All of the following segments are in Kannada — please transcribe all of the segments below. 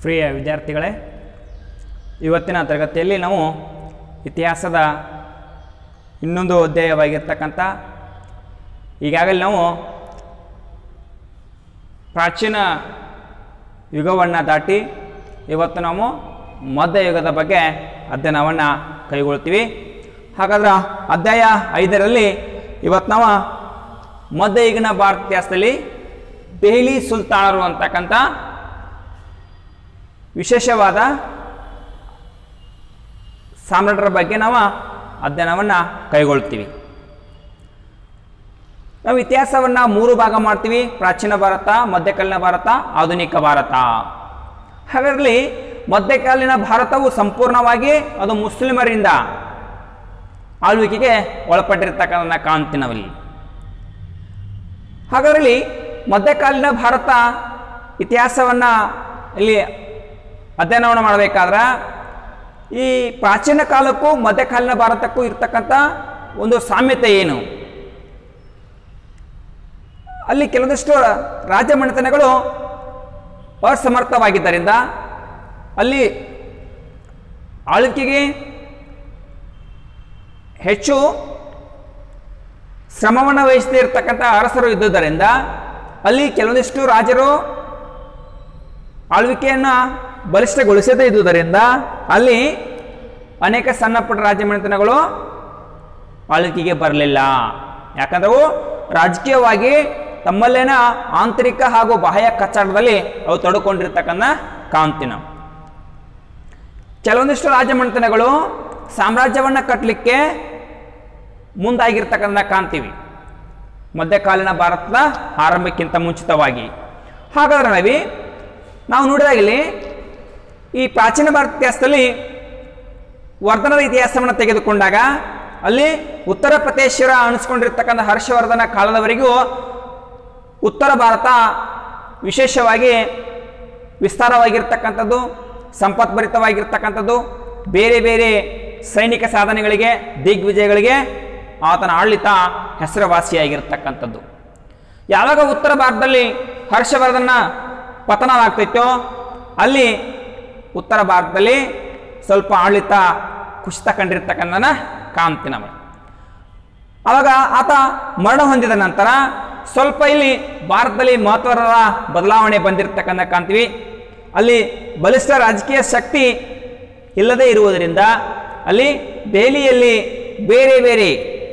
ಪ್ರಿಯ ವಿದ್ಯಾರ್ಥಿಗಳೇ, ಇವತ್ತಿನ ತರಗತಿಯಲ್ಲಿ ನಾವು ಇತಿಹಾಸದ ಇನ್ನೊಂದು ಅಧ್ಯಾಯವಾಗಿರ್ತಕ್ಕಂಥ ಈಗಾಗಲೇ ನಾವು ಪ್ರಾಚೀನ ಯುಗವನ್ನು ದಾಟಿ ಇವತ್ತು ನಾವು ಮಧ್ಯಯುಗದ ಬಗ್ಗೆ ಅಧ್ಯಯನವನ್ನು ಕೈಗೊಳ್ತೀವಿ. ಹಾಗಾದ್ರೆ ಅಧ್ಯಾಯ 5ರಲ್ಲಿ ಇವತ್ತು ನಾವು ಮಧ್ಯಯುಗನ ಭಾರತ ಇತಿಹಾಸದಲ್ಲಿ ದೆಹಲಿ ಸುಲ್ತಾನರು ಅಂತಕ್ಕಂಥ ವಿಶೇಷವಾದ ಸಾಮ್ರಾಟರ ಬಗ್ಗೆ ನಾವು ಅಧ್ಯಯನವನ್ನು ಕೈಗೊಳ್ತೀವಿ. ನಾವು ಇತಿಹಾಸವನ್ನು 3 ಭಾಗ ಮಾಡ್ತೀವಿ: ಪ್ರಾಚೀನ ಭಾರತ, ಮಧ್ಯಕಾಲೀನ ಭಾರತ, ಆಧುನಿಕ ಭಾರತ. ಹಾಗಾದರೆ ಮಧ್ಯಕಾಲೀನ ಭಾರತವು ಸಂಪೂರ್ಣವಾಗಿ ಅದು ಮುಸ್ಲಿಮರಿಂದ ಆಳ್ವಿಕೆಗೆ ಒಳಪಟ್ಟಿರ್ತಕ್ಕಂಥ ಕಾಣ್ತೀವಿ ನಾವಿಲ್ಲಿ. ಹಾಗಾದರೆ ಮಧ್ಯಕಾಲೀನ ಭಾರತ ಇತಿಹಾಸವನ್ನು ಇಲ್ಲಿ ಅಧ್ಯಯನವನ್ನು ಮಾಡಬೇಕಾದ್ರೆ ಈ ಪ್ರಾಚೀನ ಕಾಲಕ್ಕೂ ಮಧ್ಯಕಾಲೀನ ಭಾರತಕ್ಕೂ ಇರ್ತಕ್ಕಂಥ ಒಂದು ಸಾಮ್ಯತೆ ಏನು? ಅಲ್ಲಿ ಕೆಲವೊಂದಿಷ್ಟು ರಾಜ್ಯ ಮನೆತನಗಳು ಅಸಮರ್ಥವಾಗಿದ್ದರಿಂದ ಅಲ್ಲಿ ಆಳ್ವಿಕೆಗೆ ಹೆಚ್ಚು ಶ್ರಮವನ್ನು ವಹಿಸದೇ ಇರತಕ್ಕಂಥ ಅರಸರು ಇದ್ದುದರಿಂದ ಅಲ್ಲಿ ಕೆಲವೊಂದಿಷ್ಟು ರಾಜರು ಆಳ್ವಿಕೆಯನ್ನು ಬಲಿಷ್ಠಗೊಳಿಸದೇ ಇದ್ದುದರಿಂದ ಅಲ್ಲಿ ಅನೇಕ ಸಣ್ಣ ಪುಟ್ಟ ರಾಜ್ಯ ಮನೆತನಗಳು ಆಳ್ವಿಕೆಗೆ ಬರಲಿಲ್ಲ. ಯಾಕಂದ್ರೆ ಅವು ರಾಜಕೀಯವಾಗಿ ತಮ್ಮಲ್ಲೇನ ಆಂತರಿಕ ಹಾಗೂ ಬಾಹ್ಯ ಕಚ್ಚಾಟದಲ್ಲಿ ಅವು ತೊಡಕೊಂಡಿರ್ತಕ್ಕಂಥ ಕಾಣ್ತೀವಿ ನಾವು. ಕೆಲವೊಂದಿಷ್ಟು ರಾಜ್ಯ ಮನೆತನಗಳು ಸಾಮ್ರಾಜ್ಯವನ್ನು ಕಟ್ಟಲಿಕ್ಕೆ ಮುಂದಾಗಿರ್ತಕ್ಕಂಥ ಕಾಣ್ತೀವಿ ಮಧ್ಯಕಾಲೀನ ಭಾರತದ ಆರಂಭಕ್ಕಿಂತ ಮುಂಚಿತವಾಗಿ. ಹಾಗಾದ್ರೆ ನಾವು ನೋಡಿದಾಗಲಿ ಈ ಪ್ರಾಚೀನ ಭಾರತ ಇತಿಹಾಸದಲ್ಲಿ ವರ್ಧನದ ಇತಿಹಾಸವನ್ನು ತೆಗೆದುಕೊಂಡಾಗ ಅಲ್ಲಿ ಉತ್ತರ ಪ್ರದೇಶರ ಅನಿಸ್ಕೊಂಡಿರ್ತಕ್ಕಂಥ ಹರ್ಷವರ್ಧನ ಕಾಲದವರೆಗೂ ಉತ್ತರ ಭಾರತ ವಿಶೇಷವಾಗಿ ವಿಸ್ತಾರವಾಗಿರ್ತಕ್ಕಂಥದ್ದು, ಸಂಪತ್ಭರಿತವಾಗಿರ್ತಕ್ಕಂಥದ್ದು, ಬೇರೆ ಬೇರೆ ಸೈನಿಕ ಸಾಧನೆಗಳಿಗೆ, ದಿಗ್ವಿಜಯಗಳಿಗೆ ಆತನ ಆಡಳಿತ ಹೆಸರುವಾಸಿಯಾಗಿರ್ತಕ್ಕಂಥದ್ದು. ಯಾವಾಗ ಉತ್ತರ ಭಾರತದಲ್ಲಿ ಹರ್ಷವರ್ಧನ ಪತನವಾಗ್ತಿತ್ತೋ ಅಲ್ಲಿ ಉತ್ತರ ಭಾರತದಲ್ಲಿ ಸ್ವಲ್ಪ ಆಡಳಿತ ಕುಸಿತ ಕಂಡಿರ್ತಕ್ಕಂಥ ಕಾಣ್ತೀವಿ ನಾವು. ಆವಾಗ ಆತ ಮರಣ ಹೊಂದಿದ ನಂತರ ಸ್ವಲ್ಪ ಇಲ್ಲಿ ಭಾರತದಲ್ಲಿ ಮಹತ್ವದ ಬದಲಾವಣೆ ಬಂದಿರತಕ್ಕಂಥ ಕಾಣ್ತೀವಿ. ಅಲ್ಲಿ ಬಲಿಷ್ಠ ರಾಜಕೀಯ ಶಕ್ತಿ ಇಲ್ಲದೇ ಇರುವುದರಿಂದ ಅಲ್ಲಿ ದೆಹಲಿಯಲ್ಲಿ ಬೇರೆ ಬೇರೆ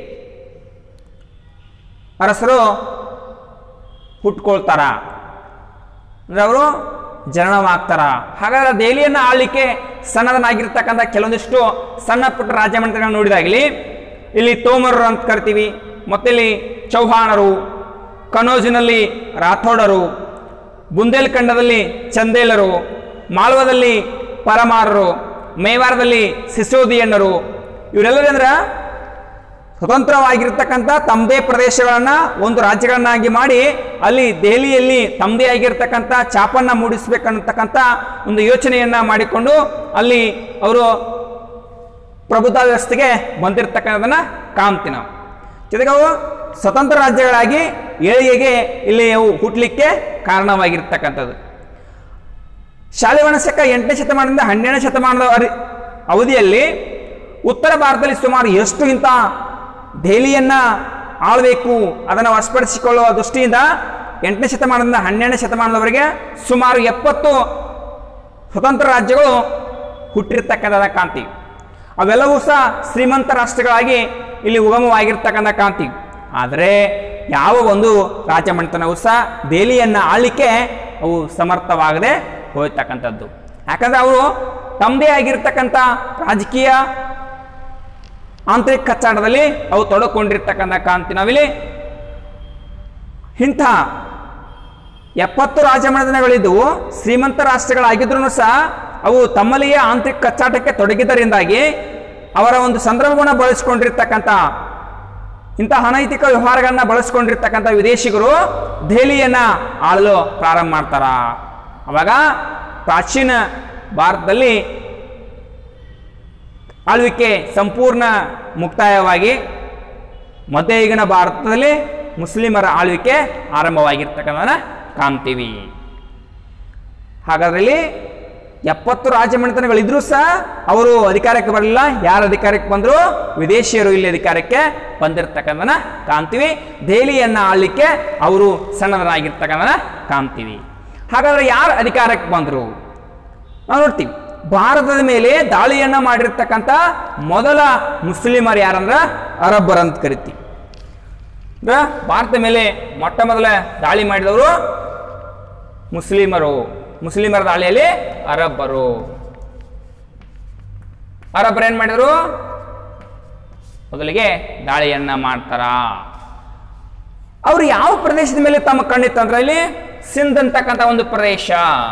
ಅರಸರು ಹುಟ್ಕೊಳ್ತಾರ, ಅಂದರೆ ಅವರು ಜನನವಾಗ್ತಾರ. ಹಾಗಾದ್ರೆ ದೆಹಲಿಯನ್ನು ಆಳ್ಲಿಕ್ಕೆ ಸನ್ನದ್ಧನಾಗಿರ್ತಕ್ಕಂಥ ಕೆಲವೊಂದಿಷ್ಟು ಸಣ್ಣ ಪುಟ್ಟ ರಾಜ್ಯ ಮಂತ್ರಿಗಳನ್ನ ನೋಡಿದಾಗಲಿ ಇಲ್ಲಿ ತೋಮರರು ಅಂತ ಕರಿತೀವಿ, ಮತ್ತಿಲ್ಲಿ ಚೌಹಾಣರು, ಕನೌಜಿನಲ್ಲಿ ರಾಥೋಡರು, ಬುಂದೇಲ್ಖಂಡದಲ್ಲಿ ಚಂದೇಲರು, ಮಾಳ್ವಾದಲ್ಲಿ ಪರಮಾರರು, ಮೇವಾರದಲ್ಲಿ ಸಿಸೋದಿಯನ್ನರು, ಇವರೆಲ್ಲರಂದ್ರೆ ಸ್ವತಂತ್ರವಾಗಿರ್ತಕ್ಕಂಥ ತಮ್ಮದೇ ಪ್ರದೇಶಗಳನ್ನು ಒಂದು ರಾಜ್ಯಗಳನ್ನಾಗಿ ಮಾಡಿ ಅಲ್ಲಿ ದೆಹಲಿಯಲ್ಲಿ ತಮ್ಮದೇ ಆಗಿರ್ತಕ್ಕಂಥ ಛಾಪನ್ನು ಮೂಡಿಸಬೇಕನ್ನತಕ್ಕಂಥ ಒಂದು ಯೋಚನೆಯನ್ನು ಮಾಡಿಕೊಂಡು ಅಲ್ಲಿ ಅವರು ಪ್ರಬುದ್ಧ ವ್ಯವಸ್ಥೆಗೆ ಬಂದಿರತಕ್ಕಂಥದನ್ನು ಕಾಣ್ತೀವಿ ನಾವು. ಜೊತೆಗೆ ಅವು ಸ್ವತಂತ್ರ ರಾಜ್ಯಗಳಾಗಿ ಏಳಿಗೆಗೆ ಇಲ್ಲಿ ಅವು ಹುಟ್ಟಲಿಕ್ಕೆ ಕಾರಣವಾಗಿರ್ತಕ್ಕಂಥದ್ದು. ಶಾಲಿವಾಹನ ಶಕ 8ನೇ ಶತಮಾನದಿಂದ 12ನೇ ಶತಮಾನದ ಅವಧಿಯಲ್ಲಿ ಉತ್ತರ ಭಾರತದಲ್ಲಿ ಸುಮಾರು ಎಷ್ಟು ಇಂಥ ದೆಹಲಿಯನ್ನು ಆಳಬೇಕು, ಅದನ್ನು ವಶಪಡಿಸಿಕೊಳ್ಳುವ ದೃಷ್ಟಿಯಿಂದ 8ನೇ ಶತಮಾನದಿಂದ 12ನೇ ಶತಮಾನದವರೆಗೆ ಸುಮಾರು 70 ಸ್ವತಂತ್ರ ರಾಜ್ಯಗಳು ಹುಟ್ಟಿರ್ತಕ್ಕಂಥ ಕಾಣ್ತೀವಿ. ಅವೆಲ್ಲವೂ ಸಹ ಶ್ರೀಮಂತ ರಾಷ್ಟ್ರಗಳಾಗಿ ಇಲ್ಲಿ ಉಗಮವಾಗಿರ್ತಕ್ಕಂಥ ಕಾಣ್ತೀವಿ. ಆದರೆ ಯಾವ ಒಂದು ರಾಜ್ಯ ಮನೆತನವೂ ಸಹ ದೆಹಲಿಯನ್ನು ಆಳ್ಲಿಕ್ಕೆ ಅವು ಸಮರ್ಥವಾಗದೆ ಹೋಗ್ತಕ್ಕಂಥದ್ದು. ಯಾಕಂದರೆ ಅವರು ತಮ್ಮದೇ ಆಗಿರ್ತಕ್ಕಂಥ ರಾಜಕೀಯ ಆಂತರಿಕ ಕಚ್ಚಾಟದಲ್ಲಿ ಅವು ತೊಡಕೊಂಡಿರ್ತಕ್ಕಂಥ ಕಾಣ್ತೀವಿ ನಾವಿಲ್ಲಿ. ಇಂಥ 70 ರಾಜ್ಯ ಮನೆತನಗಳಿದ್ದವು ಶ್ರೀಮಂತ ರಾಷ್ಟ್ರಗಳಾಗಿದ್ರೂ ಸಹ ಅವು ತಮ್ಮಲ್ಲಿಯೇ ಆಂತರಿಕ ಕಚ್ಚಾಟಕ್ಕೆ ತೊಡಗಿದ್ದರಿಂದಾಗಿ ಅವರ ಒಂದು ಸಂದರ್ಭವನ್ನು ಬಳಸಿಕೊಂಡಿರ್ತಕ್ಕಂಥ ಇಂಥ ಅನೈತಿಕ ವ್ಯವಹಾರಗಳನ್ನ ಬಳಸ್ಕೊಂಡಿರ್ತಕ್ಕಂಥ ವಿದೇಶಿಗರು ದೆಹಲಿಯನ್ನು ಆಳಲು ಪ್ರಾರಂಭ ಮಾಡ್ತಾರ. ಅವಾಗ ಪ್ರಾಚೀನ ಭಾರತದಲ್ಲಿ ಆಳ್ವಿಕೆ ಸಂಪೂರ್ಣ ಮುಕ್ತಾಯವಾಗಿ ಮಧ್ಯಯುಗೀನ ಭಾರತದಲ್ಲಿ ಮುಸ್ಲಿಮರ ಆಳ್ವಿಕೆ ಆರಂಭವಾಗಿರ್ತಕ್ಕಂಥ ಕಾಣ್ತೀವಿ. ಹಾಗಾದ್ರೆ 70 ರಾಜ್ಯ ಮನೆತನಗಳಿದ್ರೂ ಸಹ ಅವರು ಅಧಿಕಾರಕ್ಕೆ ಬರಲಿಲ್ಲ. ಯಾರು ಅಧಿಕಾರಕ್ಕೆ ಬಂದ್ರು? ವಿದೇಶಿಯರು ಇಲ್ಲಿ ಅಧಿಕಾರಕ್ಕೆ ಬಂದಿರತಕ್ಕಂಥನ ಕಾಣ್ತೀವಿ. ದೆಹಲಿಯನ್ನ ಆಳ್ಲಿಕ್ಕೆ ಅವರು ಸಣ್ಣದರಾಗಿರ್ತಕ್ಕಂಥ ಕಾಣ್ತೀವಿ. ಹಾಗಾದ್ರೆ ಯಾರು ಅಧಿಕಾರಕ್ಕೆ ಬಂದ್ರು ನಾವು ನೋಡ್ತೀವಿ. ಭಾರತದ ಮೇಲೆ ದಾಳಿಯನ್ನ ಮಾಡಿರ್ತಕ್ಕಂಥ ಮೊದಲ ಮುಸ್ಲಿಮರು ಯಾರಂದ್ರ ಅರಬ್ಬರು ಅಂತ ಕರಿತೀವಿ. ಭಾರತದ ಮೇಲೆ ಮೊಟ್ಟ ಮೊದಲ ದಾಳಿ ಮಾಡಿದವರು ಮುಸ್ಲಿಮರು. ಮುಸ್ಲಿಮರ ದಾಳಿಯಲ್ಲಿ ಅರಬ್ಬರು ಏನ್ ಮಾಡಿದ್ರು? ಮೊದಲಿಗೆ ದಾಳಿಯನ್ನ ಮಾಡ್ತಾರ. ಅವರು ಯಾವ ಪ್ರದೇಶದ ಮೇಲೆ ತಮ್ಮ ಕಣ್ಣಿತ್ತಂದ್ರೆ ಇಲ್ಲಿ ಸಿಂಧ್ ಅಂತಕ್ಕಂಥ ಒಂದು ಪ್ರದೇಶ.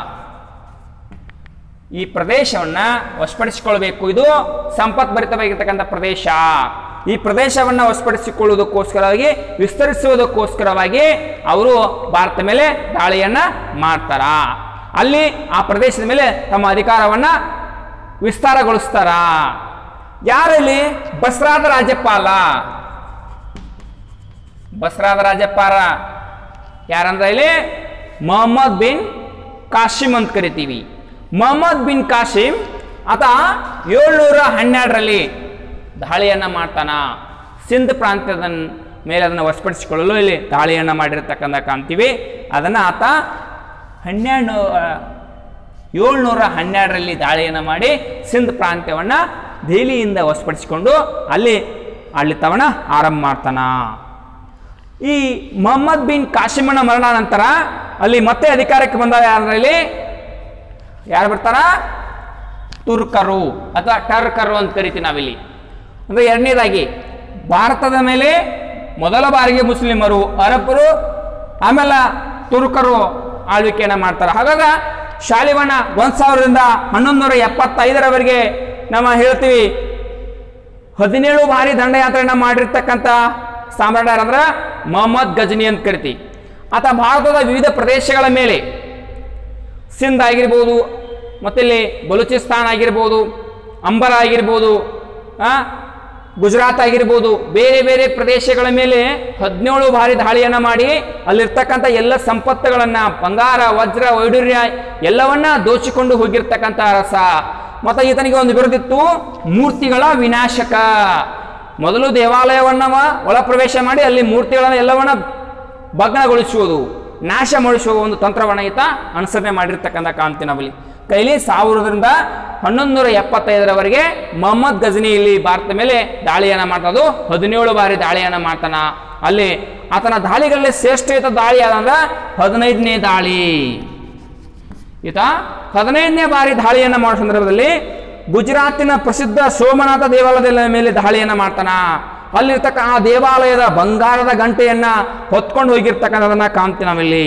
ಈ ಪ್ರದೇಶವನ್ನ ವಶಪಡಿಸಿಕೊಳ್ಬೇಕು. ಇದು ಸಂಪತ್ಭರಿತವಾಗಿರ್ತಕ್ಕಂಥ ಪ್ರದೇಶ. ಈ ಪ್ರದೇಶವನ್ನ ವಶಪಡಿಸಿಕೊಳ್ಳುವುದಕ್ಕೋಸ್ಕರವಾಗಿ, ವಿಸ್ತರಿಸುವುದಕ್ಕೋಸ್ಕರವಾಗಿ ಅವರು ಭಾರತ ಮೇಲೆ ದಾಳಿಯನ್ನ ಮಾಡ್ತಾರ. ಅಲ್ಲಿ ಆ ಪ್ರದೇಶದ ಮೇಲೆ ತಮ್ಮ ಅಧಿಕಾರವನ್ನ ವಿಸ್ತಾರಗೊಳಿಸ್ತಾರ. ಯಾರಲ್ಲಿ? ಬಸ್ರಾದ ರಾಜ್ಯಪಾಲ. ಬಸ್ರಾದ ರಾಜ್ಯಪಾಲ ಯಾರಂದ್ರೆ ಇಲ್ಲಿ ಮೊಹಮ್ಮದ್ ಬಿನ್ ಕಾಸಿಮ್ ಅಂತ ಕರಿತೀವಿ. ಮೊಹಮ್ಮದ್ ಬಿನ್ ಕಾಸಿಮ್ ಆತ 712ರಲ್ಲಿ ದಾಳಿಯನ್ನ ಮಾಡ್ತಾನ. ಸಿಂಧ್ ಪ್ರಾಂತ್ಯದ ಮೇಲೆ ಅದನ್ನು ವಶಪಡಿಸಿಕೊಳ್ಳಲು ಇಲ್ಲಿ ದಾಳಿಯನ್ನ ಮಾಡಿರ್ತಕ್ಕಂಥ ಕಾಣ್ತೀವಿ. ಅದನ್ನ ಆತ 712ರಲ್ಲಿ ದಾಳಿಯನ್ನ ಮಾಡಿ ಸಿಂಧ್ ಪ್ರಾಂತ್ಯವನ್ನ ದೆಹಲಿಯಿಂದ ವಶಪಡಿಸಿಕೊಂಡು ಅಲ್ಲಿ ಆಡಳಿತವನ್ನ ಆರಂಭ ಮಾಡ್ತಾನ. ಈ ಮೊಹಮ್ಮದ್ ಬಿನ್ ಕಾಸಿಮನ ಮರಣ ನಂತರ ಅಲ್ಲಿ ಮತ್ತೆ ಅಧಿಕಾರಕ್ಕೆ ಬಂದ ಯಾರಲ್ಲಿ ಯಾರು ಬರ್ತಾರ? ತುರ್ಕರು ಅಥವಾ ಟರ್ಕರು ಅಂತ ಕರಿತೀವಿ ನಾವಿಲ್ಲಿ. ಅಂದ್ರೆ ಎರಡನೇದಾಗಿ ಭಾರತದ ಮೇಲೆ ಮೊದಲ ಬಾರಿಗೆ ಮುಸ್ಲಿಮರು, ಅರಬ್ಬರು, ಆಮೇಲೆ ತುರ್ಕರು ಆಳ್ವಿಕೆಯನ್ನ ಮಾಡ್ತಾರೆ. ಹಾಗಾದ್ರೆ ಶಾಲಿವಾನ 1000ರಿಂದ 1175ರವರೆಗೆ ನಮ್ಮ ಹೇಳ್ತೀವಿ 17 ಬಾರಿ ದಂಡಯಾತ್ರೆಯನ್ನ ಮಾಡಿರ್ತಕ್ಕಂಥ ಸಾಮ್ರಾಟ ಯಾರಂದ್ರ ಮೊಹಮ್ಮದ್ ಗಜನಿ ಅಂತ ಕರಿತೀವಿ. ಆತ ಭಾರತದ ವಿವಿಧ ಪ್ರದೇಶಗಳ ಮೇಲೆ ಸಿಂಧ್ ಆಗಿರ್ಬೋದು, ಮತ್ತೆ ಇಲ್ಲಿ ಬಲೂಚಿಸ್ತಾನ್ ಆಗಿರ್ಬೋದು, ಅಂಬರ ಆಗಿರ್ಬೋದು, ಗುಜರಾತ್ ಆಗಿರ್ಬೋದು, ಬೇರೆ ಬೇರೆ ಪ್ರದೇಶಗಳ ಮೇಲೆ 17 ಬಾರಿ ದಾಳಿಯನ್ನ ಮಾಡಿ ಅಲ್ಲಿರ್ತಕ್ಕಂಥ ಎಲ್ಲ ಸಂಪತ್ತುಗಳನ್ನ, ಬಂಗಾರ, ವಜ್ರ, ವೈಡೂರ್ಯ ಎಲ್ಲವನ್ನ ದೋಚಿಕೊಂಡು ಹೋಗಿರ್ತಕ್ಕಂಥ ರಸ. ಮತ್ತೆ ಈತನಿಗೆ ಒಂದು ಬಿರುದಿತ್ತು, ಮೂರ್ತಿಗಳ ವಿನಾಶಕ. ಮೊದಲು ದೇವಾಲಯವನ್ನ ಒಳ ಪ್ರವೇಶ ಮಾಡಿ ಅಲ್ಲಿ ಮೂರ್ತಿಗಳನ್ನ ಎಲ್ಲವನ್ನ ಭಗ್ನಗೊಳಿಸುವುದು, ನಾಶ ಮಾಡಿಸುವ ಒಂದು ತಂತ್ರವನ್ನ ಈತ ಅನುಸರಣೆ ಮಾಡಿರ್ತಕ್ಕಂಥ ಕಾಣ್ತೀವಿ ನಾವಲ್ಲಿ. ಕೈಲಿ 1000ರಿಂದ 1175ರವರೆಗೆ ಮೊಹಮ್ಮದ್ ಗಜನಿ ಇಲ್ಲಿ ಭಾರತದ ಮೇಲೆ ದಾಳಿಯನ್ನ ಮಾಡ್ತದ್ದು. 17 ಬಾರಿ ದಾಳಿಯನ್ನ ಮಾಡ್ತಾನ. ಅಲ್ಲಿ ಆತನ ದಾಳಿಗಳಲ್ಲಿ ಶ್ರೇಷ್ಠ ದಾಳಿ ಯಾದಂದ್ರ 15ನೇ ದಾಳಿ. ಈತ 15ನೇ ಬಾರಿ ದಾಳಿಯನ್ನ ಮಾಡೋ ಸಂದರ್ಭದಲ್ಲಿ ಗುಜರಾತಿನ ಪ್ರಸಿದ್ಧ ಸೋಮನಾಥ ದೇವಾಲಯದ ಮೇಲೆ ದಾಳಿಯನ್ನ ಮಾಡ್ತಾನ. ಅಲ್ಲಿರ್ತಕ್ಕ ಆ ದೇವಾಲಯದ ಬಂಗಾರದ ಗಂಟೆಯನ್ನ ಹೊತ್ಕೊಂಡು ಹೋಗಿರ್ತಕ್ಕಂಥದನ್ನ ಕಾಣ್ತೀವಿ ನಾವಿಲ್ಲಿ.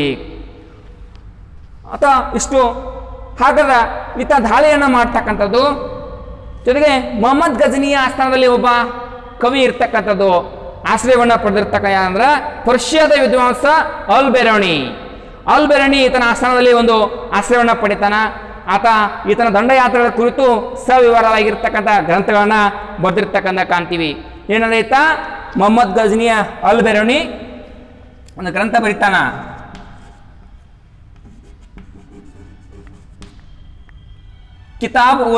ಆತ ಇಷ್ಟು ಹಾಗಾದ್ರೆ ಈತ ದಾಳಿಯನ್ನ ಮಾಡ್ತಕ್ಕಂಥದ್ದು. ಜೊತೆಗೆ ಮೊಹಮ್ಮದ್ ಗಜನಿಯ ಆಸ್ಥಾನದಲ್ಲಿ ಒಬ್ಬ ಕವಿ ಇರ್ತಕ್ಕಂಥದ್ದು, ಆಶ್ರಯವನ್ನ ಪಡೆದಿರ್ತಕ್ಕ ಅಂದ್ರೆ ಪರ್ಷಿಯಾದ ವಿದ್ವಾಂಸ ಅಲ್ ಬೆರಣಿ ಈತನ ಆಸ್ಥಾನದಲ್ಲಿ ಒಂದು ಆಶ್ರಯವನ್ನ ಪಡಿತಾನ. ಆತ ಈತನ ದಂಡಯಾತ್ರೆಗಳ ಕುರಿತು ಸವಿವರವಾಗಿರ್ತಕ್ಕಂಥ ಗ್ರಂಥಗಳನ್ನ ಬರೆದಿರ್ತಕ್ಕಂಥ ಕಾಣ್ತೀವಿ. ಏನಂದ್ರೆ ಈತ ಮೊಹಮ್ಮದ್ ಗಜನಿಯ ಅಲ್ ಬೆರಣಿ ಒಂದು ಗ್ರಂಥ ಬರೀತಾನ. ಕಿತಾಬ್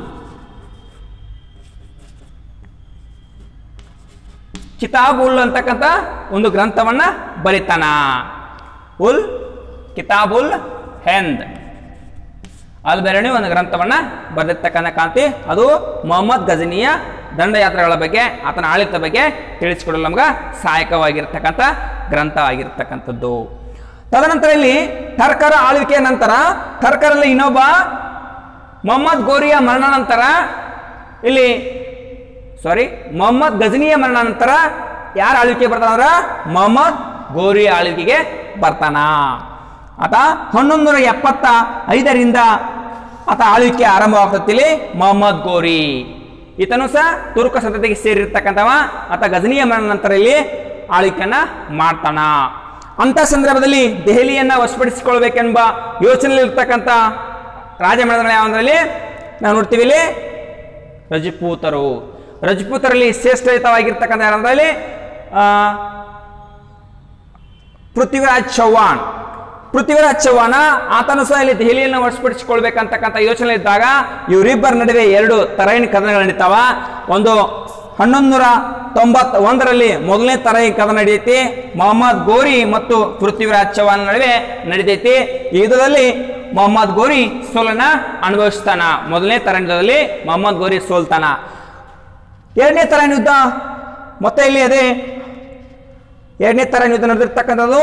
ಉಲ್ ಅಂತಕ್ಕಂಥ ಒಂದು ಗ್ರಂಥವನ್ನ ಬರಿತಾನ. ಕಿತಾಬ್ ಉಲ್ ಹಿಂದ್ ಅಲ್ ಬೆರಣಿ ಒಂದು ಗ್ರಂಥವನ್ನ ಬರೆದಿರ್ತಕ್ಕಂಥ ಕಾಂತಿ. ಅದು ಮೊಹಮ್ಮದ್ ಗಜನಿಯ ದಂಡಯಾತ್ರೆಗಳ ಬಗ್ಗೆ, ಆತನ ಆಡಳಿತದ ಬಗ್ಗೆ ತಿಳಿಸಿಕೊಡಲು ನಮ್ಗೆ ಸಹಾಯಕವಾಗಿರ್ತಕ್ಕಂಥ ಗ್ರಂಥ ಆಗಿರ್ತಕ್ಕಂಥದ್ದು. ತದನಂತರ ಇಲ್ಲಿ ಟರ್ಕರ ಆಳ್ವಿಕೆಯ ನಂತರ, ಟರ್ಕರಲ್ಲಿ ಇನ್ನೊಬ್ಬ ಮೊಹಮ್ಮದ್ ಗೋರಿಯ ಮರಣ ನಂತರ ಇಲ್ಲಿ ಮೊಹಮ್ಮದ್ ಗಜನಿಯ ಮರಣ ನಂತರ ಯಾರ ಆಳ್ವಿಕೆ ಬರ್ತಾನ? ಮೊಹಮ್ಮದ್ ಗೋರಿಯ ಆಳ್ವಿಕೆಗೆ ಬರ್ತಾನ. ಆತ 1175ರಿಂದ ಆತ ಆಳ್ವಿಕೆ ಆರಂಭವಾಗ್ತತಿಲಿ ಮೊಹಮ್ಮದ್ ಗೋರಿ. ಈತನು ಸಹ ತುರ್ಕ ಸಂತತಿಗೆ ಸೇರಿರ್ತಕ್ಕಂಥವ. ಆತ ಗಜನಿಯ ಮರಣ ನಂತರ ಇಲ್ಲಿ ಆಳ್ವಿಕೆಯನ್ನ ಮಾಡ್ತಾನ. ಅಂತ ಸಂದರ್ಭದಲ್ಲಿ ದೆಹಲಿಯನ್ನ ವಶಪಡಿಸಿಕೊಳ್ಬೇಕೆಂಬ ಯೋಚನೆಯಲ್ಲಿ ಇರ್ತಕ್ಕಂಥ ರಾಜಮನೆತನ ಯಾವಂದ್ರಲ್ಲಿ ನಾವು ನೋಡ್ತೀವಿ ಇಲ್ಲಿ ರಜಪೂತರಲ್ಲಿ ಶ್ರೇಷ್ಠವಾಗಿರ್ತಕ್ಕಂಥ ಯಾರಂದ್ರಲ್ಲಿ ಪೃಥ್ವಿರಾಜ್ ಚೌಹಾಣ್ ಪೃಥ್ವಿರಾಜ್ ಚೌಹಾಣ ಆತನು ಸಹ ಇಲ್ಲಿ ದೆಹಲಿಯನ್ನು ವಶಪಡಿಸಿಕೊಳ್ಬೇಕಂತಕ್ಕಂಥ ಯೋಚನೆ ಇದ್ದಾಗ ಇವರಿಬ್ಬರ ನಡುವೆ ಎರಡು ತರಾಯಿನ ಕದನಗಳು ನಡೀತಾವ. ಒಂದು 1191ರಲ್ಲಿ ಮೊದಲನೇ ತರಾಯಿ ಕದನ ನಡೆಯುತ್ತೆ. ಮೊಹಮ್ಮದ್ ಗೋರಿ ಮತ್ತು ಪೃಥ್ವಿರಾಜ್ ಚೌಹಾಣ್ ನಡುವೆ ನಡೆದೈತಿ. ಈ ಯುದ್ಧದಲ್ಲಿ ಮೊಹಮ್ಮದ್ ಗೋರಿ ಸೋಲನ್ನ ಅನುಭವಿಸ್ತಾನ. ಮೊದಲನೇ ತರಾಯಿನ ಯುದ್ಧದಲ್ಲಿ ಮೊಹಮ್ಮದ್ ಗೋರಿ ಸೋಲ್ತಾನ. ಎರಡನೇ ತರಾಯಿನ ಯುದ್ಧ ಮತ್ತೆ ಇಲ್ಲಿ ಅದೇ ಎರಡನೇ ತರಾಯಿನ ಯುದ್ಧ ನಡೆದಿರ್ತಕ್ಕಂಥದ್ದು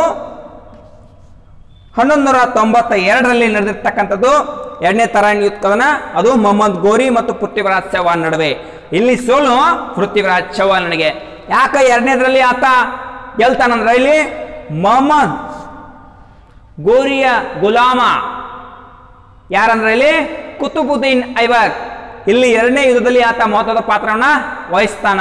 1192ರಲ್ಲಿ ನಡೆದಿರ್ತಕ್ಕಂಥದ್ದು ಎರಡನೇ ತರಾಯಿನ ಯುದ್ಧ ಕದನ. ಅದು ಮೊಹಮ್ಮದ್ ಗೋರಿ ಮತ್ತು ಪೃಥ್ವಿರಾಜ್ ಚೌಹಾಣ್ ನಡುವೆ. ಇಲ್ಲಿ ಸೋಲು ಪೃಥ್ವಿರಾಜ್ ಚೌಹಾಣ್ಗೆ. ಯಾಕೆ ಎರಡನೇದ್ರಲ್ಲಿ ಆತ ಗೆಲ್ತಾನಂದ್ರೆ ಇಲ್ಲಿ ಮೊಹಮ್ಮದ್ ಗೋರಿಯ ಗುಲಾಮ ಯಾರಂದ್ರೆ ಇಲ್ಲಿ ಕುತುಬುದ್ದೀನ್ ಐಬಕ್. ಇಲ್ಲಿ ಎರಡನೇ ಯುದ್ಧದಲ್ಲಿ ಆತ ಮಹತ್ವದ ಪಾತ್ರವನ್ನ ವಹಿಸ್ತಾನ.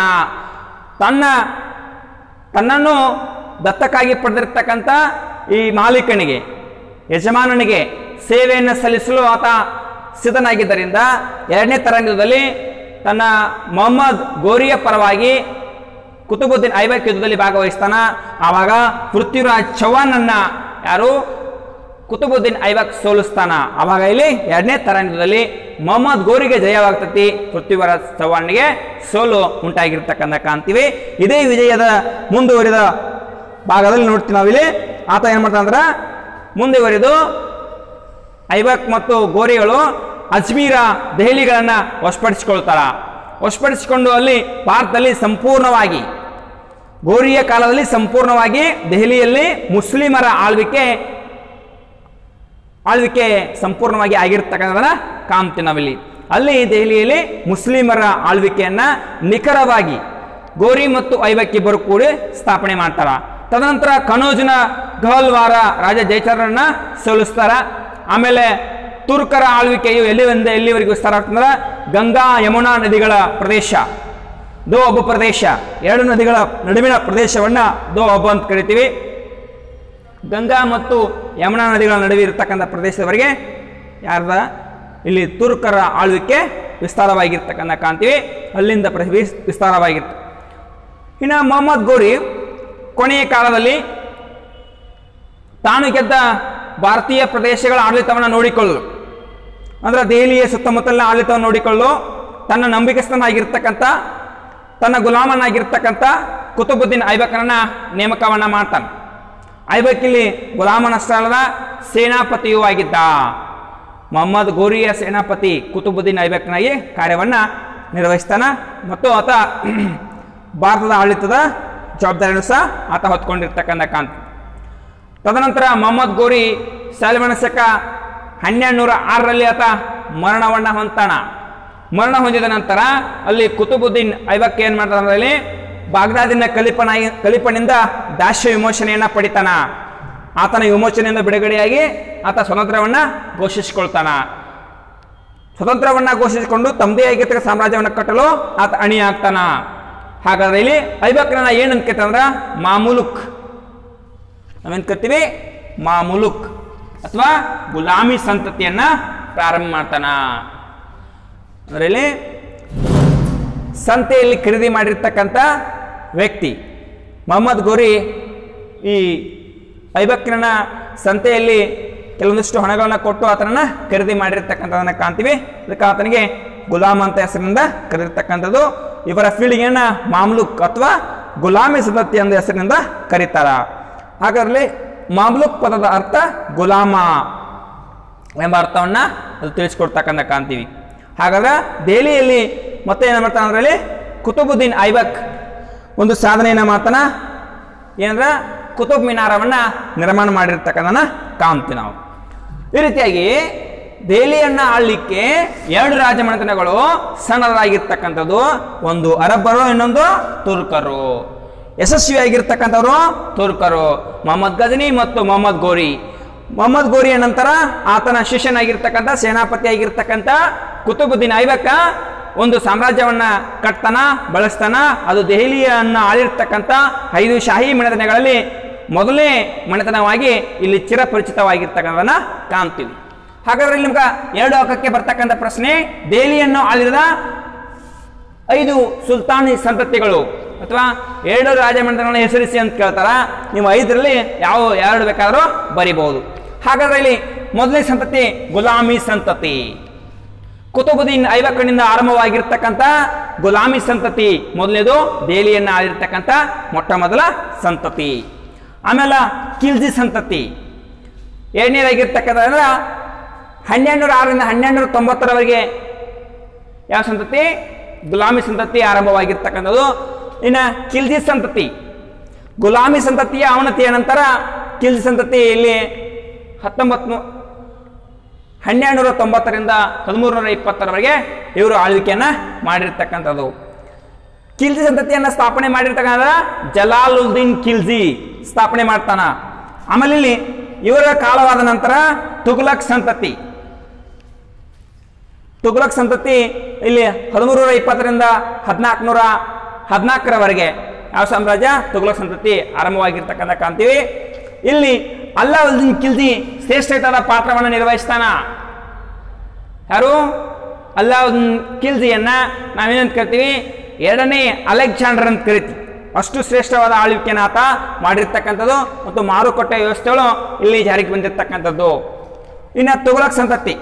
ತನ್ನನ್ನು ದತ್ತಕ್ಕಾಗಿ ಪಡೆದಿರ್ತಕ್ಕಂಥ ಈ ಮಾಲೀಕನಿಗೆ ಯಜಮಾನನಿಗೆ ಸೇವೆಯನ್ನು ಸಲ್ಲಿಸಲು ಆತ ಸಿದ್ಧನಾಗಿದ್ದರಿಂದ ಎರಡನೇ ತರಾಯಿನ ತನ್ನ ಮೊಹಮ್ಮದ್ ಗೋರಿಯ ಪರವಾಗಿ ಕುತುಬುದ್ದೀನ್ ಐಬಕ್ ಯುದ್ಧದಲ್ಲಿ ಭಾಗವಹಿಸ್ತಾನ. ಆವಾಗ ಪೃಥ್ವಿರಾಜ್ ಚೌಹಾಣ್ ಯಾರು ಕುತುಬುದ್ದೀನ್ ಐಬಕ್ ಸೋಲಿಸ್ತಾನ. ಆವಾಗ ಇಲ್ಲಿ ಎರಡನೇ ತರಾಯಿನ ಮೊಹಮ್ಮದ್ ಗೋರಿಗೆ ಜಯವಾಗ್ತತಿ, ಪೃಥ್ವಿರಾಜ್ ಚೌಹಾಣ್ಗೆ ಸೋಲು ಉಂಟಾಗಿರ್ತಕ್ಕಂಥ ಕಾಣ್ತೀವಿ. ಇದೇ ವಿಜಯದ ಮುಂದುವರಿದ ಭಾಗದಲ್ಲಿ ನೋಡ್ತೀವಿ ನಾವಿಲ್ಲಿ. ಆತ ಏನ್ ಮಾಡ್ತಾನಂದ್ರ ಮುಂದುವರಿದು ಐಬಕ್ ಮತ್ತು ಗೋರಿಗಳು ಅಜ್ಮೀರ ದೆಹಲಿಗಳನ್ನ ವಶಪಡಿಸಿಕೊಳ್ತಾರ. ವಶಪಡಿಸಿಕೊಂಡು ಅಲ್ಲಿ ಭಾರತದಲ್ಲಿ ಸಂಪೂರ್ಣವಾಗಿ ಗೋರಿಯ ಕಾಲದಲ್ಲಿ ಸಂಪೂರ್ಣವಾಗಿ ದೆಹಲಿಯಲ್ಲಿ ಮುಸ್ಲಿಮರ ಆಳ್ವಿಕೆ ಸಂಪೂರ್ಣವಾಗಿ ಆಗಿರ್ತಕ್ಕಂಥದನ್ನ ಕಾಣ್ತೀವಿ ನಾವಿಲ್ಲಿ. ಅಲ್ಲಿ ದೆಹಲಿಯಲ್ಲಿ ಮುಸ್ಲಿಮರ ಆಳ್ವಿಕೆಯನ್ನ ನಿಖರವಾಗಿ ಗೋರಿ ಮತ್ತು ಐಬಕ್ ಇಬ್ಬರು ಕೂಡಿ ಸ್ಥಾಪನೆ ಮಾಡ್ತಾರ. ತದನಂತರ ಕನೌಜ್ನ ಗಹಲ್ವಾರ ರಾಜ ಜಯಚಂದ್ರನ್ನ ಸೋಲಿಸ್ತಾರ. ಆಮೇಲೆ ತುರ್ಕರ ಆಳ್ವಿಕೆಯು ಎಲ್ಲಿವರೆಗೂ ವಿಸ್ತಾರ ಆಗ್ತಂದ್ರೆ ಗಂಗಾ ಯಮುನಾ ನದಿಗಳ ಪ್ರದೇಶ ದೋಅಬ್ ಪ್ರದೇಶ, ಎರಡು ನದಿಗಳ ನಡುವಿನ ಪ್ರದೇಶವನ್ನ ದೋಅಬ್ ಅಂತ ಕರಿತೀವಿ. ಗಂಗಾ ಮತ್ತು ಯಮುನಾ ನದಿಗಳ ನಡುವೆ ಇರತಕ್ಕಂಥ ಪ್ರದೇಶದವರೆಗೆ ಯಾರ್ದ ಇಲ್ಲಿ ತುರ್ಕರ ಆಳ್ವಿಕೆ ವಿಸ್ತಾರವಾಗಿರ್ತಕ್ಕಂಥ ಕಾಣ್ತೀವಿ. ಅಲ್ಲಿಂದ ವಿಸ್ತಾರವಾಗಿರ್ತದೆ. ಇನ್ನು ಮೊಹಮ್ಮದ್ ಗೋರಿ ಕೊನೆಯ ಕಾಲದಲ್ಲಿ ತಾನು ಗೆದ್ದ ಭಾರತೀಯ ಪ್ರದೇಶಗಳ ಆಡಳಿತವನ್ನು ನೋಡಿಕೊಳ್ಳಲು, ಅಂದ್ರೆ ದೆಹಲಿಯ ಸುತ್ತಮುತ್ತಲಿನ ಆಡಳಿತವನ್ನು ನೋಡಿಕೊಳ್ಳಲು ತನ್ನ ನಂಬಿಕಸ್ಥನಾಗಿರ್ತಕ್ಕಂಥ ತನ್ನ ಗುಲಾಮನಾಗಿರ್ತಕ್ಕಂಥ ಕುತುಬುದ್ದೀನ್ ಐಬಕನನ್ನ ನೇಮಕವನ್ನ ಮಾಡ್ತಾನೆ. ಐಬಕ್ ಇಲ್ಲಿ ಗುಲಾಮನಷ್ಟೇ ಅಲ್ಲದ ಸೇನಾಪತಿಯೂ ಆಗಿದ್ದ. ಮೊಹಮ್ಮದ್ ಗೋರಿಯ ಸೇನಾಪತಿ ಕುತುಬುದ್ದೀನ್ ಐಬಕ್ನಾಗಿ ಕಾರ್ಯವನ್ನ ನಿರ್ವಹಿಸ್ತಾನ ಮತ್ತು ಆತ ಭಾರತದ ಆಡಳಿತದ ಜವಾಬ್ದಾರಿಯನ್ನು ಸಹ ಆತ ಹೊತ್ಕೊಂಡಿರ್ತಕ್ಕಂಥ ಕಾಂತಿ. ತದನಂತರ ಮೊಹಮ್ಮದ್ ಗೋರಿ ಸಾಲಿಮನ್ ಶಕ 1206ರಲ್ಲಿ ಆತ ಮರಣವನ್ನ ಹೊಂತಾನ. ಮರಣ ಹೊಂದಿದ ನಂತರ ಅಲ್ಲಿ ಕುತುಬುದ್ದೀನ್ ಐಬಕ್ ಏನ್ ಮಾಡ್ತಾನ ಅಂದ್ರೆ ಬಾಗ್ದಾದಿನ ಕಲಿಪನಿಂದ ದಾಸ್ಯ ವಿಮೋಚನೆಯನ್ನ ಪಡಿತಾನ. ಆತನ ವಿಮೋಚನೆಯಿಂದ ಬಿಡುಗಡೆಯಾಗಿ ಆತ ಸ್ವತಂತ್ರವನ್ನ ಘೋಷಿಸಿಕೊಳ್ತಾನ. ಸ್ವತಂತ್ರವನ್ನ ಘೋಷಿಸಿಕೊಂಡು ತಮ್ಮದೇ ಆಗಿರ್ತಕ್ಕ ಸಾಮ್ರಾಜ್ಯವನ್ನು ಕಟ್ಟಲು ಆತ ಅಣಿ ಆಗ್ತಾನ. ಹಾಗಾದ್ರೆ ಇಲ್ಲಿ ಐಬಕ್ನ ಏನಂತ ಕೇಳ್ತಂದ್ರ ಮಾಮುಲುಕ್, ನಾವೇನ್ ಕರ್ತೀವಿ ಮಾಮುಲುಕ್ ಅಥವಾ ಗುಲಾಮಿ ಸಂತತಿಯನ್ನ ಪ್ರಾರಂಭ ಮಾಡ್ತಾನ. ಅಂದ್ರೆ ಇಲ್ಲಿ ಸಂತೆಯಲ್ಲಿ ಖರೀದಿ ಮಾಡಿರ್ತಕ್ಕಂಥ ವ್ಯಕ್ತಿ ಮೊಹಮ್ಮದ್ ಗೋರಿ ಈ ಐಬಕ್ನ ಸಂತೆಯಲ್ಲಿ ಕೆಲವೊಂದಿಷ್ಟು ಹಣಗಳನ್ನ ಕೊಟ್ಟು ಆತನನ್ನ ಖರೀದಿ ಮಾಡಿರ್ತಕ್ಕಂಥದನ್ನ ಕಾಣ್ತೀವಿ. ಅದಕ್ಕೆ ಆತನಿಗೆ ಗುಲಾಮ ಅಂತ ಹೆಸರಿನಿಂದ ಕರೆದಿರ್ತಕ್ಕಂಥದ್ದು. ಇವರ ಫೀಲ್ಡಿಂಗನ್ನ ಮಾಮ್ಲುಕ್ ಅಥವಾ ಗುಲಾಮಿ ಸಂತತಿ ಎಂದ ಹೆಸರಿನಿಂದ ಕರೀತಾರ. ಹಾಗಾದ್ರೆ ಮಾಮ್ಲುಕ್ ಪದದ ಅರ್ಥ ಗುಲಾಮ ಎಂಬ ಅರ್ಥವನ್ನ ಅದು ತಿಳಿಸ್ಕೊಡ್ತಕ್ಕಂಥ ಕಾಣ್ತೀವಿ. ಹಾಗಾದ್ರೆ ದೆಹಲಿಯಲ್ಲಿ ಮತ್ತೆ ಏನ ಮಾಡ್ತಾನ ಅಂದ್ರೆ ಕುತುಬುದ್ದೀನ್ ಐಬಕ್ ಒಂದು ಸಾಧನೆಯನ್ನ ಮಾಡ್ತಾನ. ಏನಂದ್ರ ಕುತುಬ್ ಮಿನಾರವನ್ನ ನಿರ್ಮಾಣ ಮಾಡಿರ್ತಕ್ಕಂಥ ಕಾಣ್ತೀವಿ ನಾವು. ಈ ರೀತಿಯಾಗಿ ದೆಹಲಿಯನ್ನ ಆಳ್ಲಿಕ್ಕೆ ಎರಡು ರಾಜಮನೆತನಗಳು ಸಣ್ಣದಾಗಿರ್ತಕ್ಕಂಥದ್ದು, ಒಂದು ಅರಬ್ಬರು, ಇನ್ನೊಂದು ತುರ್ಕರು. ಯಶಸ್ವಿಯಾಗಿರ್ತಕ್ಕಂಥವ್ರು ತುರ್ಕರು, ಮೊಹಮ್ಮದ್ ಗಜನಿ ಮತ್ತು ಮೊಹಮ್ಮದ್ ಗೋರಿ. ಮೊಹಮ್ಮದ್ ಗೋರಿಯ ನಂತರ ಆತನ ಶಿಷ್ಯನಾಗಿರ್ತಕ್ಕಂಥ ಸೇನಾಪತಿ ಆಗಿರ್ತಕ್ಕಂಥ ಕುತುಬುದ್ದೀನ್ ಐಬಕ್ ಒಂದು ಸಾಮ್ರಾಜ್ಯವನ್ನ ಕಟ್ತಾನ, ಬಳಸ್ತಾನ. ಅದು ದೆಹಲಿಯನ್ನ ಆಳಿರ್ತಕ್ಕಂಥ 5 ಶಾಹಿ ಮನೆತನಗಳಲ್ಲಿ ಮೊದಲನೇ ಮನೆತನವಾಗಿ ಇಲ್ಲಿ ಚಿರಪರಿಚಿತವಾಗಿರ್ತಕ್ಕಂಥದನ್ನ ಕಾಣ್ತೀವಿ. ಹಾಗಾದ್ರೆ ಇಲ್ಲಿ ನಿಮ್ಗೆ 2 ಅಂಕಕ್ಕೆ ಬರ್ತಕ್ಕಂಥ ಪ್ರಶ್ನೆ, ದೆಹಲಿಯನ್ನು ಆಳಿದ 5 ಸುಲ್ತಾನಿ ಸಂತತಿಗಳು ಅಥವಾ 2 ರಾಜಮನೆತನಗಳನ್ನ ಹೆಸರಿಸಿ ಅಂತ ಕೇಳ್ತಾರ. ನೀವು 5ರಲ್ಲಿ ಯಾವ 2 ಬೇಕಾದರೂ ಬರಿಬಹುದು. ಹಾಗಾದ್ರೆ ಇಲ್ಲಿ ಮೊದಲನೇ ಸಂತತಿ ಗುಲಾಮಿ ಸಂತತಿ. ಕುತುಬುದ್ದೀನ್ ಐಬಕ್ನಿಂದ ಆರಂಭವಾಗಿರ್ತಕ್ಕಂಥ ಗುಲಾಮಿ ಸಂತತಿ ಮೊದಲನೇದು, ದೆಹಲಿಯನ್ನ ಆಳಿರ್ತಕ್ಕಂಥ ಮೊಟ್ಟ ಮೊದಲ ಸಂತತಿ. ಆಮೇಲೆ ಖಿಲ್ಜಿ ಸಂತತಿ ಎರಡನೇದಾಗಿರ್ತಕ್ಕಂಥ 1206ರಿಂದ 1290ರವರೆಗೆ ಯಾವ ಸಂತತಿ? ಗುಲಾಮಿ ಸಂತತಿ ಆರಂಭವಾಗಿರ್ತಕ್ಕಂಥದ್ದು. ಇನ್ನು ಖಿಲ್ಜಿ ಸಂತತಿ, ಗುಲಾಮಿ ಸಂತತಿಯ ಅವನತಿಯ ನಂತರ ಖಿಲ್ಜಿ ಸಂತತಿ ಇಲ್ಲಿ 1290ರಿಂದ 1320ರವರೆಗೆ ಇವರು ಆಳ್ವಿಕೆಯನ್ನ ಮಾಡಿರ್ತಕ್ಕಂಥದ್ದು. ಖಿಲ್ಜಿ ಸಂತತಿಯನ್ನ ಸ್ಥಾಪನೆ ಮಾಡಿರ್ತಕ್ಕಂಥ ಜಲಾಲುದ್ದೀನ್ ಖಿಲ್ಜಿ ಸ್ಥಾಪನೆ ಮಾಡ್ತಾನ. ಆಮೇಲೆ ಇಲ್ಲಿ ಇವರ ಕಾಲವಾದ ನಂತರ ತುಘಲಕ್ ಸಂತತಿ, ತುಘಲಕ್ ಸಂತತಿ ಇಲ್ಲಿ 1320ರಿಂದ 1414ರವರೆಗೆ ಯಾವ ಸಾಮ್ರಾಜ್ಯ? ತುಘಲಕ್ ಸಂತತಿ ಆರಂಭವಾಗಿರ್ತಕ್ಕಂಥ ಕಾಣ್ತೀವಿ. ಇಲ್ಲಿ ಅಲ್ಲಾವುದ್ದೀನ್ ಖಿಲ್ಜಿ ಶ್ರೇಷ್ಠವಾದ ಪಾತ್ರವನ್ನು ನಿರ್ವಹಿಸ್ತಾನ. ಯಾರು? ಅಲ್ಲಾವುದ್ದೀನ್ ಖಿಲ್ಜಿಯನ್ನ ನಾವೇನಂತ ಕರಿತೀವಿ? ಎರಡನೇ ಅಲೆಕ್ಸಾಂಡರ್ ಅಂತ ಕರಿತೀವಿ. ಅಷ್ಟು ಶ್ರೇಷ್ಠವಾದ ಆಳ್ವಿಕೆಯನ್ನು ಆತ ಮಾಡಿರ್ತಕ್ಕಂಥದ್ದು ಮತ್ತು ಮಾರುಕಟ್ಟೆ ವ್ಯವಸ್ಥೆಗಳು ಇಲ್ಲಿ ಜಾರಿಗೆ ಬಂದಿರತಕ್ಕಂಥದ್ದು. ಇನ್ನು ತುಘಲಕ್ ಸಂತತಿ,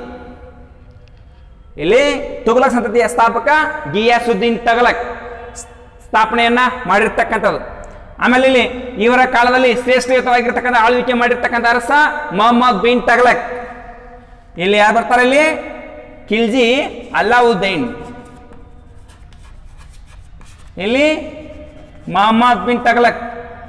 ಇಲ್ಲಿ ತುಘಲಕ್ ಸಂತತಿಯ ಸ್ಥಾಪಕ ಗಿಯಾಸುದ್ದೀನ್ ತುಘಲಕ್ ಸ್ಥಾಪನೆಯನ್ನ ಮಾಡಿರ್ತಕ್ಕಂಥದ್ದು. ಆಮೇಲೆ ಇಲ್ಲಿ ಇವರ ಕಾಲದಲ್ಲಿ ಶ್ರೇಷ್ಠಯುತವಾಗಿರ್ತಕ್ಕಂಥ ಆಳ್ವಿಕೆ ಮಾಡಿರ್ತಕ್ಕಂಥ ಅರಸ ಮೊಹಮ್ಮದ್ ಬಿನ್ ತುಘಲಕ್. ಇಲ್ಲಿ ಯಾರು ಬರ್ತಾರೆ? ಇಲ್ಲಿ ಖಿಲ್ಜಿ ಅಲ್ಲಾವುದ್ದೀನ್, ಇಲ್ಲಿ ಮೊಹಮ್ಮದ್ ಬಿನ್ ತುಘಲಕ್,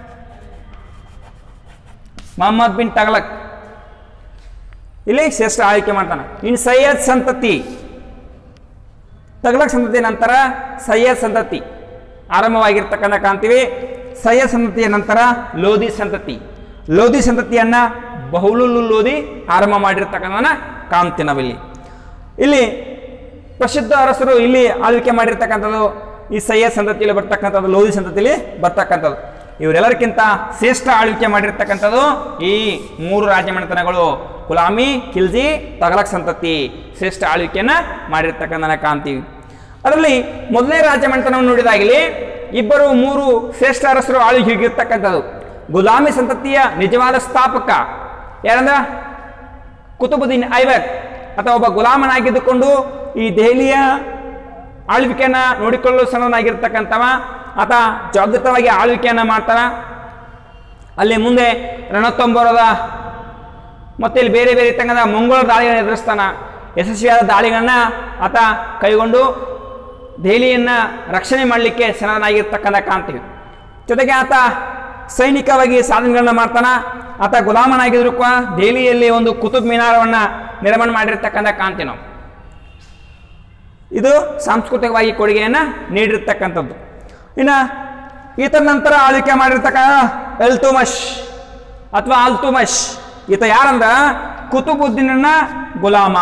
ಮೊಹಮ್ಮದ್ ಬಿನ್ ತುಘಲಕ್ ಇಲ್ಲಿ ಶ್ರೇಷ್ಠ ಆಳ್ವಿಕೆ ಮಾಡ್ತಾನೆ. ಇನ್ನು ಸೈಯದ್ ಸಂತತಿ, ತುಘಲಕ್ ಸಂತತಿ ನಂತರ ಸೈಯದ್ ಸಂತತಿ ಆರಂಭವಾಗಿರ್ತಕ್ಕಂಥ ಕಾಣ್ತೀವಿ. ಸೈಯದ್ ಸಂತತಿಯ ನಂತರ ಲೋಧಿ ಸಂತತಿ, ಲೋಧಿ ಸಂತತಿಯನ್ನ ಬಹುಳುಲ್ ಲೋಧಿ ಆರಂಭ ಮಾಡಿರ್ತಕ್ಕಂಥ ಕಾಣ್ತೀವಿ ನಾವಿಲ್ಲಿ. ಇಲ್ಲಿ ಪ್ರಸಿದ್ಧ ಅರಸರು ಇಲ್ಲಿ ಆಳ್ವಿಕೆ ಮಾಡಿರ್ತಕ್ಕಂಥದ್ದು ಈ ಸೈಯದ್ ಸಂತತಿಯಲ್ಲಿ ಬರ್ತಕ್ಕಂಥದ್ದು, ಲೋಧಿ ಸಂತತಿಯಲ್ಲಿ ಬರ್ತಕ್ಕಂಥದ್ದು. ಇವರೆಲ್ಲರಿಗಿಂತ ಶ್ರೇಷ್ಠ ಆಳ್ವಿಕೆ ಮಾಡಿರ್ತಕ್ಕಂಥದ್ದು ಈ ಮೂರು ರಾಜಮನೆತನಗಳು, ಗುಲಾಮಿ, ಖಿಲ್ಜಿ, ತುಘಲಕ್ ಸಂತತಿ ಶ್ರೇಷ್ಠ ಆಳ್ವಿಕೆಯನ್ನ ಮಾಡಿರ್ತಕ್ಕಂಥ ಕಾಣ್ತೀವಿ. ಅದರಲ್ಲಿ ಮೊದಲನೇ ರಾಜಮನೆತನವನ್ನು ನೋಡಿದಾಗಲಿ ಇಬ್ಬರು ಮೂರು ಶ್ರೇಷ್ಠ ಅರಸರು ಆಳ್ವಿಕೆಗಿರ್ತಕ್ಕಂಥದ್ದು. ಗುಲಾಮಿ ಸಂತತಿಯ ನಿಜವಾದ ಸ್ಥಾಪಕ ಯಾರಂದ್ರ ಕುತುಬುದ್ದೀನ್ ಐಬಕ್, ಅಥವಾ ಒಬ್ಬ ಗುಲಾಮನಾಗಿದ್ದುಕೊಂಡು ಈ ದೆಹಲಿಯ ಆಳ್ವಿಕೆಯನ್ನ ನೋಡಿಕೊಳ್ಳಲು ಸಣ್ಣನಾಗಿರ್ತಕ್ಕಂಥವ. ಆತ ಜವಾಬ್ದಾರಿತವಾಗಿ ಆಳ್ವಿಕೆಯನ್ನ ಮಾಡ್ತಾನ. ಅಲ್ಲಿ ಮುಂದೆ ರಣತಂಬೋರದ ಮತ್ತೆ ಇಲ್ಲಿ ಬೇರೆ ಬೇರೆ ಇರ್ತಕ್ಕಂಥ ಮಂಗೋಳ ದಾಳಿಗಳನ್ನು ಎದುರಿಸ್ತಾನ. ಯಶಸ್ವಿಯಾದ ದಾಳಿಗಳನ್ನ ಆತ ಕೈಗೊಂಡು ದೆಹಲಿಯನ್ನ ರಕ್ಷಣೆ ಮಾಡಲಿಕ್ಕೆ ಸನ್ನದ್ಧನಾಗಿರ್ತಕ್ಕಂಥ ಕಾಣ್ತೀವಿ. ಜೊತೆಗೆ ಆತ ಸೈನಿಕವಾಗಿ ಸಾಧನೆಗಳನ್ನ ಮಾಡ್ತಾನ. ಆತ ಗುಲಾಮನಾಗಿದ್ರು ಕೂಡ ದೆಹಲಿಯಲ್ಲಿ ಒಂದು ಕುತುಬ್ ಮಿನಾರವನ್ನ ನಿರ್ಮಾಣ ಮಾಡಿರ್ತಕ್ಕಂಥ ಕಾಣ್ತೀವಿ ನಾವು. ಇದು ಸಾಂಸ್ಕೃತಿಕವಾಗಿ ಕೊಡುಗೆಯನ್ನ ನೀಡಿರ್ತಕ್ಕಂಥದ್ದು. ಇನ್ನು ಈತನ ನಂತರ ಆಳ್ವಿಕೆ ಮಾಡಿರ್ತಕ್ಕಂಥ ಇಲ್ತುಮಿಶ್ ಅಥವಾ ಅಲ್ತುಮಿಶ್, ಈತ ಯಾರಂದ್ರ ಕುತುಬುದ್ದೀನನ ಗುಲಾಮ,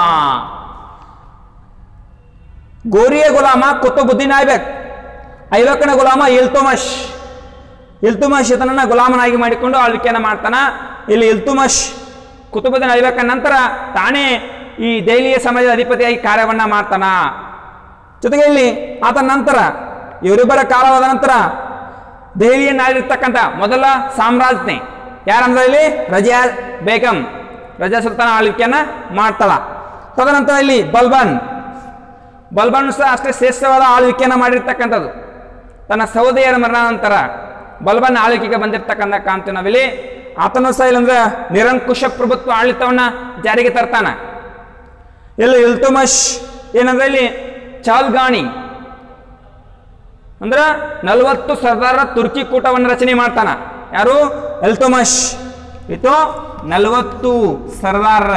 ಗೋರಿಯ ಗುಲಾಮ ಕುತುಬುದ್ದೀನ್ ಐಬಕ್, ಐಬಕ್ನ ಗುಲಾಮ ಇಲ್ತುಮಿಶ್. ಇಲ್ತುಮಿಶ್ ಈತನನ್ನ ಗುಲಾಮನಾಗಿ ಮಾಡಿಕೊಂಡು ಆಳ್ವಿಕೆಯನ್ನ ಮಾಡ್ತಾನ. ಇಲ್ಲಿ ಇಲ್ತುಮಿಶ್ ಕುತುಬುದ್ದೀನ್ ಐಬಕ್ನ ನಂತರ ತಾನೇ ಈ ದೆಹಲಿಯ ಸಮಾಜದ ಅಧಿಪತಿಯಾಗಿ ಕಾರ್ಯವನ್ನ ಮಾಡ್ತಾನ. ಜೊತೆಗೆ ಇಲ್ಲಿ ಆತನ ನಂತರ ಇವರಿಬ್ಬರ ಕಾಲವಾದ ನಂತರ ದೆಹಲಿಯನ್ನು ಆಳಿರ್ತಕ್ಕಂಥ ಮೊದಲ ಸಾಮ್ರಾಜ್ಞೆ ಯಾರಂದ್ರೆ ಇಲ್ಲಿ ರಜಿಯಾ ಬೇಗಂ, ರಜಾ ಸುಲ್ತಾನ ಆಳ್ವಿಕೆಯನ್ನ ಮಾಡ್ತಾಳ. ತದನಂತರ ಇಲ್ಲಿ ಬಲ್ಬನ್ ಸಹ ಅಷ್ಟೇ ಶ್ರೇಷ್ಠವಾದ ಆಳ್ವಿಕೆಯನ್ನ ಮಾಡಿರ್ತಕ್ಕಂಥದ್ದು. ತನ್ನ ಸಹೋದರಿಯರ ಮರಣ ನಂತರ ಬಲ್ಬನ್ ಆಳ್ವಿಕೆಗೆ ಬಂದಿರತಕ್ಕಂಥ ಕಾಣ್ತೀವಿ ನಾವಿಲ್ಲಿ. ಆತನು ಸಹ ಇಲ್ಲಂದ್ರೆ ನಿರಂಕುಶ ಪ್ರಭುತ್ವ ಆಡಳಿತವನ್ನ ಜಾರಿಗೆ ತರ್ತಾನ. ಇಲ್ಲಿ ಇಲ್ತುಮಿಶ್ ಏನಂದ್ರೆ ಇಲ್ಲಿ ಚಾಲ್ಗಾಣಿ ಅಂದ್ರ 40 ಸರ್ದಾರರ ತುರ್ಕಿ ಕೂಟವನ್ನು ರಚನೆ ಮಾಡ್ತಾನ. ಯಾರು? ಇಲ್ತುಮಿಶ್. ಇದು 40 ಸರ್ದಾರರ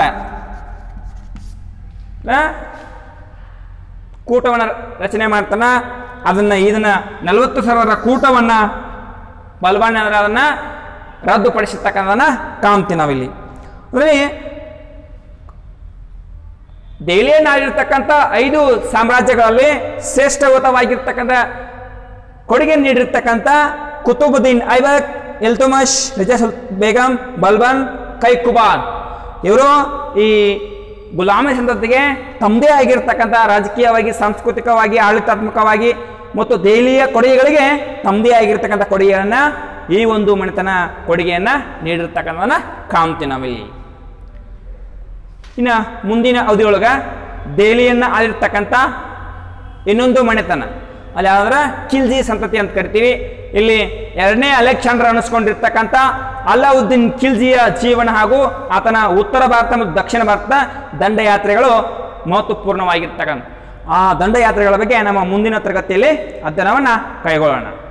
ಕೂಟವನ್ನು ರಚನೆ ಮಾಡ್ತಾನ. ಇದನ್ನ 40 ಸರ್ದಾರರ ಕೂಟವನ್ನ ಬಲ್ಬನ್ ಅದನ್ನ ರದ್ದುಪಡಿಸಿರ್ತಕ್ಕಂಥದನ್ನ ಕಾಣ್ತೀವಿ ನಾವಿಲ್ಲಿ. ಅಂದ್ರೆ ದೆಹಲಿಯನ್ನು ಆಳಿರ್ತಕ್ಕಂಥ 5 ಸಾಮ್ರಾಜ್ಯಗಳಲ್ಲಿ ಶ್ರೇಷ್ಠವಾಗಿರ್ತಕ್ಕಂಥ ಕೊಡುಗೆ ನೀಡಿರ್ತಕ್ಕಂಥ ಕುತುಬುದ್ದೀನ್ ಐಬಕ್, ಇಲ್ತುಮಿಶ್, ರಜಾ ಬೇಗಂ, ಬಲ್ಬನ್, ಕೈಕುಬಾದ್ ಇವರು ಈ ಗುಲಾಮಿ ಸಂತತಿಗೆ ತಮ್ಮದೇ ಆಗಿರ್ತಕ್ಕಂಥ ರಾಜಕೀಯವಾಗಿ, ಸಾಂಸ್ಕೃತಿಕವಾಗಿ, ಆಡಳಿತಾತ್ಮಕವಾಗಿ ಮತ್ತು ದೆಹಲಿಯ ಕೊಡುಗೆಗಳಿಗೆ ತಮ್ಮದೇ ಆಗಿರ್ತಕ್ಕಂಥ ಕೊಡುಗೆಗಳನ್ನ ಈ ಒಂದು ಮನೆತನ ಕೊಡುಗೆಯನ್ನ ನೀಡಿರ್ತಕ್ಕಂಥದನ್ನ ಕಾಣ್ತೀವಿ ನಾವಿಲ್ಲಿ. ಇನ್ನು ಮುಂದಿನ ಅವಧಿಯೊಳಗೆ ದೆಹಲಿಯನ್ನು ಆಳಿರ್ತಕ್ಕಂಥ ಇನ್ನೊಂದು ಮನೆತನ ಅಲ್ಲಿ ಯಾವ್ದಾರ ಖಿಲ್ಜಿ ಸಂತತಿ ಅಂತ ಕರಿತೀವಿ. ಇಲ್ಲಿ ಎರಡನೇ ಅಲೆಕ್ಸಾಂಡರ್ ಅನಿಸ್ಕೊಂಡಿರ್ತಕ್ಕಂಥ ಅಲಾವುದ್ದೀನ್ ಖಿಲ್ಜಿಯ ಜೀವನ ಹಾಗೂ ಆತನ ಉತ್ತರ ಭಾರತ ಮತ್ತು ದಕ್ಷಿಣ ಭಾರತದ ದಂಡಯಾತ್ರೆಗಳು ಮಹತ್ವಪೂರ್ಣವಾಗಿರ್ತಕ್ಕಂಥ ಆ ದಂಡಯಾತ್ರೆಗಳ ಬಗ್ಗೆ ನಮ್ಮ ಮುಂದಿನ ತರಗತಿಯಲ್ಲಿ ಅಧ್ಯಯನವನ್ನು ಕೈಗೊಳ್ಳೋಣ.